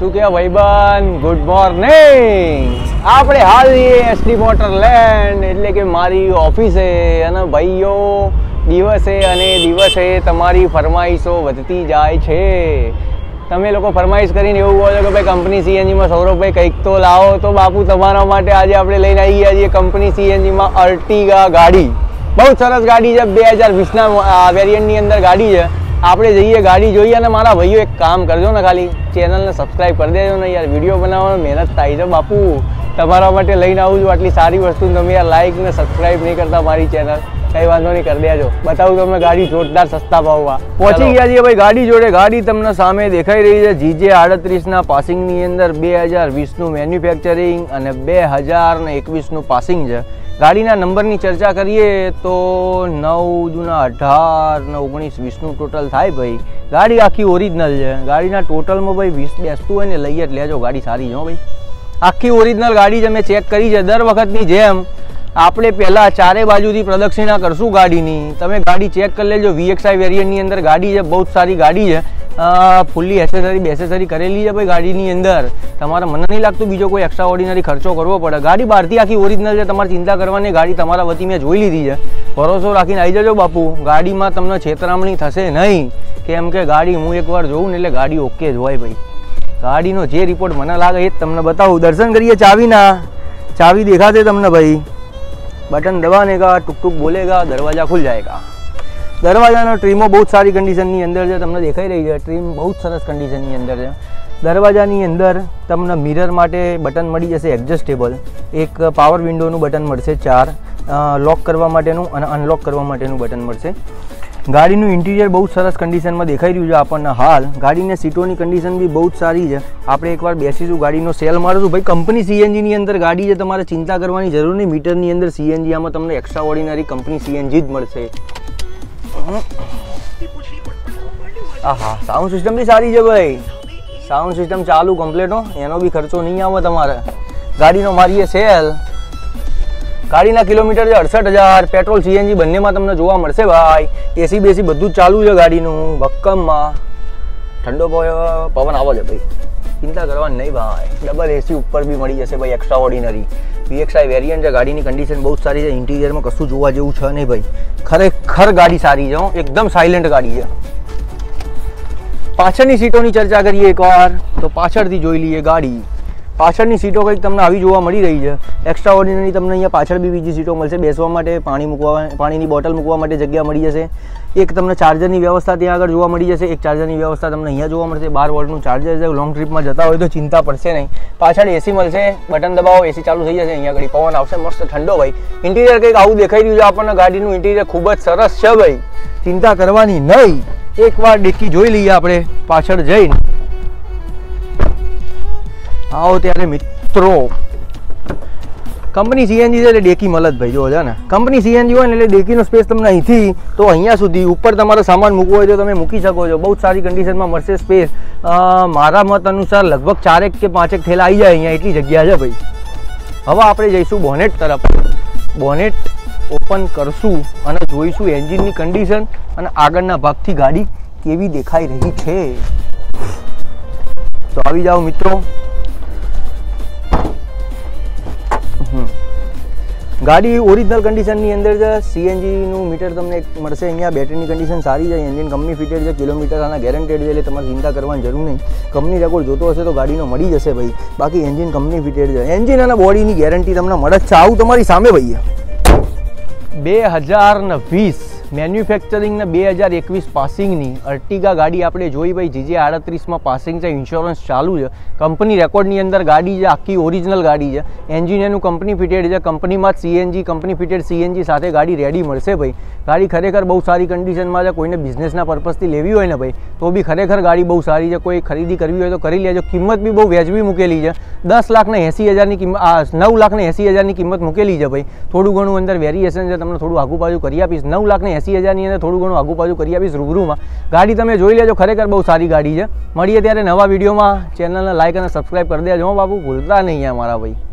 શું કે ભાઈબંધ, ગુડ મોર્નિંગ. આપણે હાલ એસડી મોટરલેન્ડ એટલે કે મારી ઓફિસે, અને ભાઈઓ દિવસે અને દિવસે તમારી ફરમાઈશો વધતી જાય છે. તમે લોકો ફરમાઈશ કરીને એવું બોલો કે ભાઈ કંપની સીએનજીમાં સૌરભભાઈ કંઈક તો લાવો, તો બાપુ તમારા માટે આજે આપણે લઈને આવી ગયા છીએ કંપની સીએનજીમાં અર્ટિગા ગાડી. બહુ સરસ ગાડી છે, 2020ના વેરિયન્ટની અંદર ગાડી છે. આપણે જઈએ ગાડી જોઈએ, અને મારા ભાઈઓ એક કામ કરજો ને, ખાલી ચેનલને સબસ્ક્રાઈબ કરી દેજો ને યાર. વિડીયો બનાવવાનો મહેનત થાય છે બાપુ, તમારા માટે લઈને આવું છું આટલી સારી વસ્તુ. તમે યાર લાઈક ને સબસ્ક્રાઈબ નહીં કરતા મારી ચેનલ, કઈ વાંધો નહીં, કરી દેજો. બતાવું તમને ગાડી જોરદાર સસ્તા ભાવમાં પહોંચી ગયા છીએ ભાઈ ગાડી જોડે. ગાડી તમને સામે દેખાઈ રહી છે, GJ38ના પાસિંગની અંદર 2020નું મેન્યુફેક્ચરિંગ અને 2021નું પાસિંગ છે. ગાડીના નંબરની ચર્ચા કરીએ તો 9 જૂના 18 ને 19 20નું ટોટલ થાય ભાઈ. ગાડી આખી ઓરિજિનલ છે. ગાડીના ટોટલમાં ભાઈ 20 બેસતું હોય ને લઈ જ લેજો, ગાડી સારી છે ભાઈ. આખી ઓરિજિનલ ગાડી છે, મેં ચેક કરી છે. દર વખતની જેમ આપણે પહેલાં ચારે બાજુથી પ્રદક્ષિણા કરશું ગાડીની. તમે ગાડી ચેક કરી લેજો. VXI વેરિયન્ટની અંદર ગાડી છે, બહુ સારી ગાડી છે. ફૂલ્લી એસેસરી કરેલી છે ભાઈ ગાડીની અંદર. તમારે મને નહીં લાગતું બીજો કોઈ એક્સ્ટ્રા ઓર્ડિનરી ખર્ચો કરવો પડે. ગાડી બહારથી આખી ઓરિજિનલ છે, તમારે ચિંતા કરવાની. ગાડી તમારા વતી મેં જોઈ લીધી છે. ભરોસો રાખીને આવી જજો બાપુ. ગાડીમાં તમને છેતરામણી થશે નહીં, કેમ કે ગાડી હું એકવાર જોઉં ને એટલે ગાડી ઓકે જ હોય ભાઈ. ગાડીનો જે રિપોર્ટ મને લાગે એ જ તમને બતાવું. દર્શન કરીએ ચાવીના. ચાવી દેખાશે તમને ભાઈ. બટન દબાने का टुक टुक बोलेगा, दरवाजा खुल जाएगा. દરવાજાનો ટ્રીમો બહુ સારી કન્ડિશનની અંદર છે, તમને દેખાઈ રહી છે. ટ્રીમ બહુ સરસ કન્ડિશનની અંદર છે. દરવાજાની અંદર તમને મિરર માટે બટન મળી જશે એડજસ્ટેબલ. એક પાવર વિન્ડોનું બટન મળશે, 4 લોક કરવા માટેનું અને અનલોક કરવા માટેનું બટન મળશે. ગાડીનું ઇન્ટિરિયર બહુ સરસ કન્ડિશનમાં દેખાઈ રહ્યું છે આપણને હાલ. ગાડીની સીટોની કન્ડિશન બી બહુ જ સારી છે. આપણે એકવાર બેસીશું, ગાડીનો સેલ મારીશું ભાઈ. કંપની સીએનજીની અંદર ગાડી છે, તમારે ચિંતા કરવાની જરૂર નહીં. મીટરની અંદર સીએનજી, આમાં તમને એક્સ્ટ્રા ઓર્ડિનરી કંપની સીએનજી જ મળશે. હા, સાઉન્ડ સિસ્ટમ બી સારી છે ભાઈ. સાઉન્ડ સિસ્ટમ ચાલુ કમ્પ્લેટ હો, એનો બી ખર્ચો નહીં આવે તમારે. ગાડીનો મારીએ સેલ. ગાડીના કિલોમીટર છે 68,000. પેટ્રોલ સીએનજી બંનેમાં તમને જોવા મળશે ભાઈ. એસી બેસી બધું જ ચાલુ છે ગાડીનું. ભક્કમમાં ઠંડો પવન આવે છે ભાઈ, ચિંતા કરવાની નહીં ભાઈ. ડબલ એસી ઉપર બી મળી જશે ભાઈ, એક્સ્ટ્રા ઓર્ડિનરી. VXI વેરિયન્ટ છે. ગાડીની કન્ડિશન બહુ સારી છે. ઇન્ટિરિયરમાં કશું જોવા જેવું છે નહીં ભાઈ. ખરેખર ગાડી સારી છે, એકદમ સાયલેન્ટ ગાડી છે. પાછળની સીટોની ચર્ચા કરીએ એકવાર, તો પાછળથી જોઈ લઈએ ગાડી. પાછળની સીટો કંઈક તમને આવી જોવા મળી રહી છે. એક્સ્ટ્રા ઓર્ડિનરી તમને અહીંયા પાછળ બી બીજી સીટો મળશે. બેસવા માટે, પાણીની બોટલ મૂકવા માટે જગ્યા મળી જશે. એક તમને ચાર્જરની વ્યવસ્થા ત્યાં આગળ જોવા મળી જશે. એક ચાર્જરની વ્યવસ્થા તમને અહીંયા જોવા મળશે. 12 વોલ્ટનું ચાર્જર છે. લોંગ ટ્રીપમાં જતા હોય તો ચિંતા પડશે નહીં. પાછળ એસી મળશે, બટન દબાવો, એસી ચાલુ થઈ જશે. અહીંયા આગળ પવન આવશે, મસ્ત ઠંડો ભાઈ. ઇન્ટિરિયર કંઈક આવું દેખાઈ રહ્યું છે આપણને. ગાડીનું ઇન્ટિરિયર ખૂબ જ સરસ છે ભાઈ, ચિંતા કરવાની નહીં. એકવાર ડિક્કી જોઈ લઈએ આપણે પાછળ જઈને. આવો ત્યારે મિત્રો, કંપની સીએનજી છે એટલે ડેકી મળે જ ભાઈ. જો છે ને, કંપની સીએનજી હોય ને એટલે ડેકીનો સ્પેસ તમને અહીંથી તો અહીંયા સુધી ઉપર તમારો સામાન મૂકવો હોય તો તમે મૂકી શકો છો. બહુ સારી કન્ડિશનમાં મળશે સ્પેસ. મારા મત અનુસાર લગભગ 4 કે 5 થેલા આવી જાય અહીંયા, એટલી જગ્યા છે ભાઈ. હવે આપણે જઈશું બોનેટ તરફ. બોનેટ ઓપન કરશું અને જોઈશું એન્જિનની કન્ડિશન અને આગળના ભાગથી ગાડી કેવી દેખાઈ રહી છે. તો આવી જાઓ મિત્રો. ગાડી ઓરિજિનલ કન્ડિશનની અંદર છે. સીએનજીનું મીટર તમને મળશે અહીંયા. બેટરીની કન્ડિશન સારી છે. એન્જિન કંપની ફિટેડ છે. કિલોમીટર આના ગેરંટેડ છે, એટલે તમારે ચિંતા કરવાની જરૂર નહીં. કંપની રેકોર્ડ જોતો હશે તો ગાડીનો મળી જશે ભાઈ. બાકી એન્જિન કંપની ફિટેડ છે. એન્જિન અને બોડીની ગેરંટી તમને મળે જ છે. આવું તમારી સામે ભાઈ. 2020 મેન્યુફેક્ચરિંગ ને 2021 પાસિંગની અર્ટિગા ગાડી આપણે જોઈ ભાઈ. GJ38માં પાસિંગ છે, ઇન્સ્યોરન્સ ચાલુ છે. કંપની રેકોર્ડની અંદર ગાડી છે, આખી ઓરિજિનલ ગાડી છે. એન્જિન એનું કંપની ફિટેડ છે. કંપનીમાં સીએનજી, કંપની ફિટેડ સીએનજી સાથે ગાડી રેડી મળશે ભાઈ. ગાડી ખરેખર બહુ સારી કન્ડિશનમાં છે. કોઈને બિઝનેસના પર્પઝથી લેવી હોય ને ભાઈ તો બી ખરેખર ગાડી બહુ સારી છે. કોઈ ખરીદી કરવી હોય તો કરી લેજો. કિંમત બી બહુ વ્યાજબી મૂકેલી છે. 10,80,000ની કિંમત, 9,80,000ની કિંમત મૂકેલી છે ભાઈ. થોડું ઘણું અંદર વેરિએશન છે, તમને થોડું આગુ પાછું કરી આપીશ. 9,80,000ની અંદર થોડું ઘણું આગુ પાછું કરી આપીશ રૂબરૂમાં. ગાડી તમે જોઈ લેજો, ખરેખર બહુ સારી ગાડી છે. મળીએ ત્યારે નવા વિડીયોમાં. ચેનલને લાઈક અને સબસ્ક્રાઈબ કરી દેજો બાબુ, ભૂલતા નહીં અમારા ભાઈ.